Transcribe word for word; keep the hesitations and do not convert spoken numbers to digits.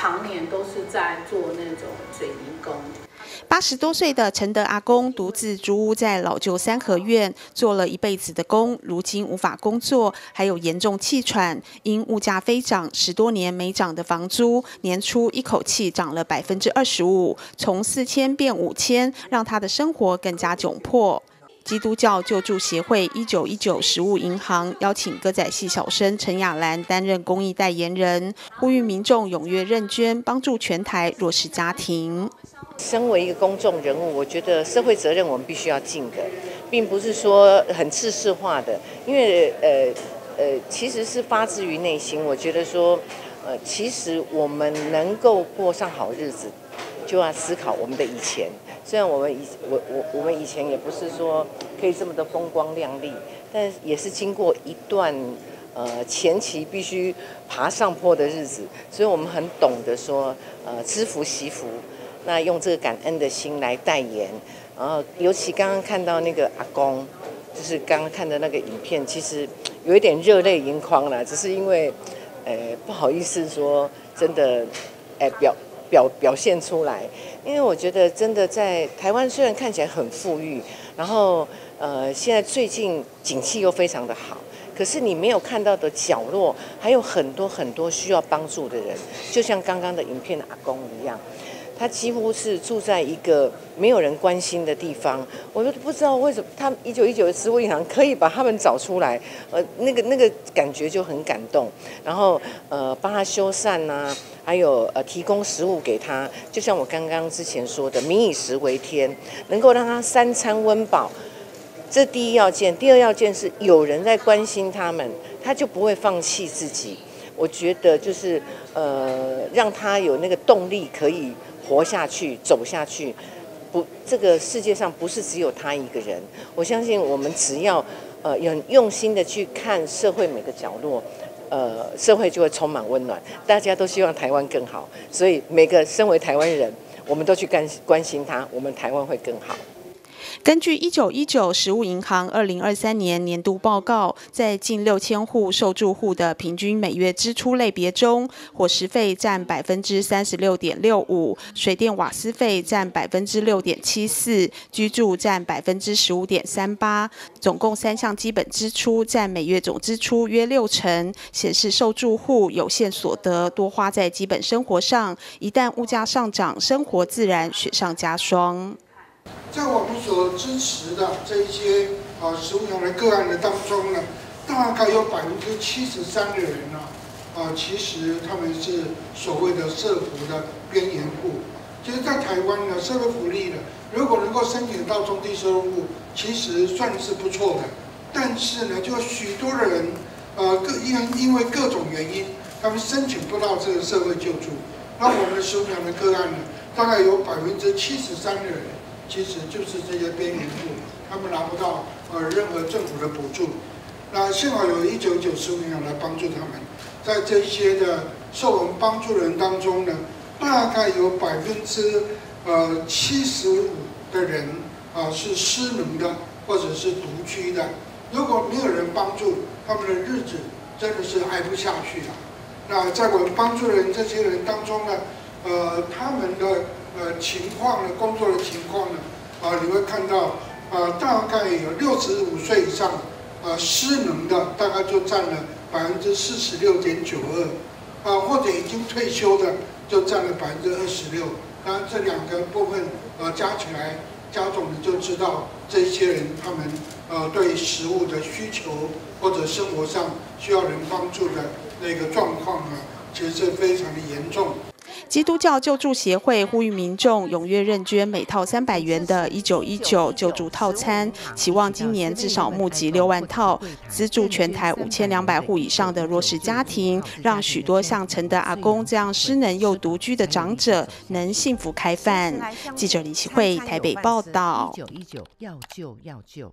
常年都是在做那种水泥工。 八十多岁的陈德阿公独自租屋在老旧三合院，做了一辈子的工，如今无法工作，还有严重气喘。因物价飞涨，十多年没涨的房租，年初一口气涨了百分之二十五，从四千变五千，让他的生活更加窘迫。基督教救助协会一九一九食物银行邀请歌仔戏小生陈雅兰担任公益代言人，呼吁民众踊跃认捐，帮助全台弱势家庭。 身为一个公众人物，我觉得社会责任我们必须要尽的，并不是说很制式化的，因为呃呃，其实是发自于内心。我觉得说，呃，其实我们能够过上好日子，就要思考我们的以前。虽然我们以我我我们以前也不是说可以这么的风光亮丽，但也是经过一段呃前期必须爬上坡的日子，所以我们很懂得说，呃，知福惜福。那用这个感恩的心来代言，然后尤其刚刚看到那个阿公，就是刚刚看的那个影片，其实有一点热泪盈眶啦，只是因为，呃，不好意思说，真的，呃，表表表现出来，因为我觉得真的在台湾虽然看起来很富裕，然后呃，现在最近景气又非常的好。可是你没有看到的角落，还有很多很多需要帮助的人，就像刚刚的影片的阿公一样。他几乎是住在一个没有人关心的地方，我都不知道为什么他一九一九的食物银行可以把他们找出来，呃，那个那个感觉就很感动。然后呃，帮他修缮呐、啊，还有呃提供食物给他，就像我刚刚之前说的，民以食为天，能够让他三餐温饱，这第一要件。第二要件是有人在关心他们，他就不会放弃自己。我觉得就是呃，让他有那个动力可以活下去、走下去，不，这个世界上不是只有他一个人。我相信我们只要呃很用心的去看社会每个角落，呃，社会就会充满温暖。大家都希望台湾更好，所以每个身为台湾人，我们都去关关心他，我们台湾会更好。 根据一九一九食物银行二零二三年年度报告，在近六千户受助户的平均每月支出类别中，伙食费占百分之三十六点六五，水电瓦斯费占百分之六点七四，居住占百分之十五点三八，总共三项基本支出占每月总支出约六成，显示受助户有限所得多花在基本生活上，一旦物价上涨，生活自然雪上加霜。 在我们所支持的这一些啊食物银行的个案的当中呢，大概有百分之七十三的人呢，啊，其实他们是所谓的社福的边缘户。其实，在台湾呢，社会福利呢，如果能够申请到中低收入户，其实算是不错的。但是呢，就许多的人，呃，各因因为各种原因，他们申请不到这个社会救助。那我们的食物银行的个案呢，大概有百分之七十三的人。其实就是这些边缘户，他们拿不到呃任何政府的补助。那幸好有一九九食物银行来帮助他们，在这些的受我们帮助的人当中呢，大概有百分之呃七十五的人啊、呃、是失能的或者是独居的。如果没有人帮助，他们的日子真的是挨不下去了。那在我们帮助的人这些人当中呢，呃，他们的呃情况呢，工作的情况呢，啊、呃，你会看到，呃，大概有六十五岁以上，呃，失能的大概就占了百分之四十六点九二，啊，或者已经退休的就占了百分之二十六。当然，这两个部分呃加起来，加总的就知道这些人他们呃对食物的需求或者生活上需要人帮助的那个状况呢，其实是非常的严重。 基督教救助协会呼吁民众踊跃认捐每套三百元的一九一九救助套餐，期望今年至少募集六万套，资助全台五千两百户以上的弱势家庭，让许多像陈德阿公这样失能又独居的长者能幸福开饭。记者李启慧台北报道。